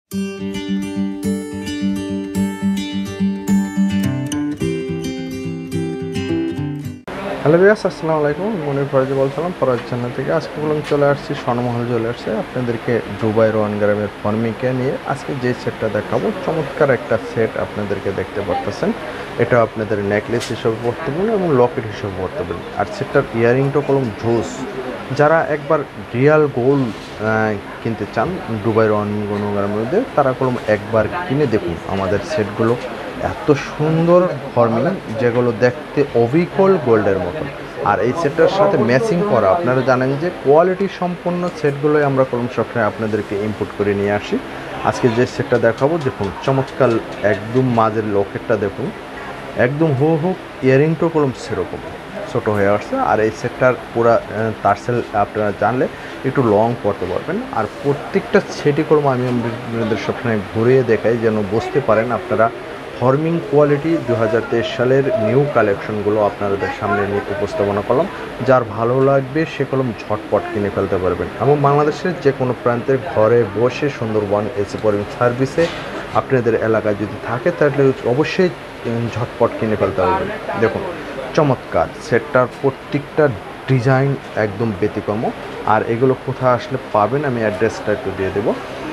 Hello viewers, আসসালামু আলাইকুম। ফরাজি বলছিলাম ফরাজি চ্যানেল থেকে। আজকে বললাম চলে আসছি স্বর্ণমহল চলে আসছে আপনাদেরকে দুবাইয়ের 1 গ্রামের ফর্মিকে নিয়ে আজকে যে সেটটা দেখাবো, চমৎকার একটা সেট আপনাদেরকে দেখতে পারতেছেন। এটা আপনাদের নেকলেস হিসেবে পড়তে পারেন এবং লকেট হিসেবে পড়তে পারেন। আর সেটটার ইয়ারিংটা কলম জোস। যারা একবার রিয়াল গোল্ড কিনতে চান দুবাইয়ের 1 গ্রামের মধ্যে, তারা কলম একবার কিনে দেখুন আমাদের সেটগুলো। এত সুন্দর ফর্মিং, যেগুলো দেখতে অবিকল গোল্ডের মতো। আর এই সেটটার সাথে ম্যাচিং করা, আপনারা জানেন যে কোয়ালিটি সম্পন্ন সেটগুলোই আমরা কলম সবসময় আপনাদেরকে ইম্পোর্ট করে নিয়ে আসি। আজকে যে সেটটা দেখাবো দেখুন, চমৎকার একদম মাঝের লকেটটা দেখুন, একদম হু ইয়ারিংটা কলম সেরকম ছোটো হয়ে আসছে। আর এই সেটটার পুরো টার্সেল আপনারা জানলে একটু লং পড়তে পারবেন। আর প্রত্যেকটা সেটই কলম আমি আপনাদের সবসময় ঘুরিয়ে দেখাই যেন বুঝতে পারেন আপনারা ফর্মিং কোয়ালিটি। 2023 সালের নিউ কালেকশনগুলো আপনাদের সামনে নিয়ে উপস্থাপনা করলাম। যার ভালো লাগবে সে কলম ঝটপট কিনে ফেলতে পারবেন এবং বাংলাদেশের যে কোনো প্রান্তের ঘরে বসে সুন্দরবন এসি ফর্মিং সার্ভিসে আপনাদের এলাকায় যদি থাকে তাহলে অবশ্যই ঝটপট কিনে ফেলতে পারবেন। দেখুন চমৎকার সেটটার প্রত্যেকটা ডিজাইন একদম ব্যতিক্রম। আর এগুলো কোথায় আসলে পাবেন আমি অ্যাড্রেসটা একটু দিয়ে দেবো।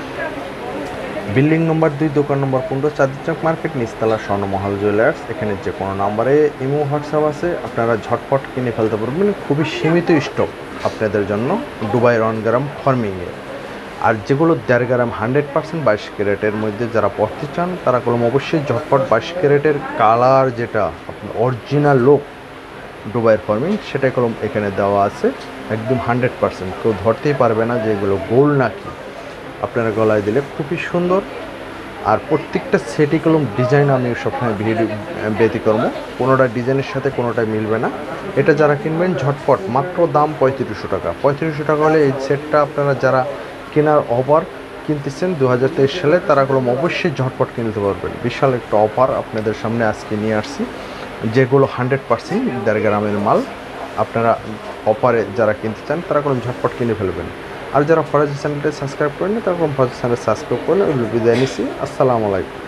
বিল্ডিং নম্বর 2, দোকান নম্বর 15, চাঁদনি চক মার্কেট, নিচতলা, স্বর্ণমহল জুয়েলার্স। এখানে যে কোনো নাম্বারে ইমো হোয়াটসঅ্যাপ আছে, আপনারা ঝটপট কিনে ফেলতে পারবেন। খুবই সীমিত স্টক আপনাদের জন্য দুবাইয়ের 1 গ্রাম ফর্মিংয়ে। আর যেগুলো 1.5 গ্রাম 100% 22 ক্যারেটের মধ্যে যারা পড়তে চান তারা কলম অবশ্যই ঝটপট 22 ক্যারেটের কালার, যেটা আপনার অরিজিনাল লোক দুবাইয়ের ফর্মিং, সেটাই কলম এখানে দেওয়া আছে। একদম 100%, কেউ ধরতেই পারবে না যে এগুলো গোল্ড নাকি। আপনারা গলায় দিলে খুবই সুন্দর। আর প্রত্যেকটা সেটই কলম ডিজাইন আমি সবসময় ব্যতিক্রম, কোনোটা ডিজাইনের সাথে কোনোটাই মিলবে না। এটা যারা কিনবেন ঝটপট, মাত্র দাম 3500 টাকা। 3500 টাকা হলে এই সেটটা আপনারা যারা কেনার অফার কিনতেছেন 2023 সালে, তারা কলম অবশ্যই ঝটপট কিনতে পারবেন। বিশাল একটা অফার আপনাদের সামনে আজকে নিয়ে আসছি, যেগুলো 100% 1.5 গ্রামের মাল। আপনারা অফারে যারা কিনতে চান তারা কলম ঝটপট কিনে ফেলবেন। আর যারা ফরাজি চ্যানেলটা সাবস্ক্রাইব করেন না তারা ফরাজি চ্যানেল সাবস্ক্রাইব করেন। বিদায় নিচ্ছি, আসসালামু আলাইকুম।